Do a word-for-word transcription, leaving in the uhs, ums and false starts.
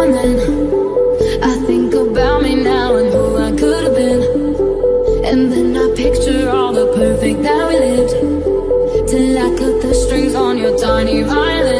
and then I think about me now and who I could have been. And then I picture all the perfect that we lived, till I cut the strings on your tiny violin.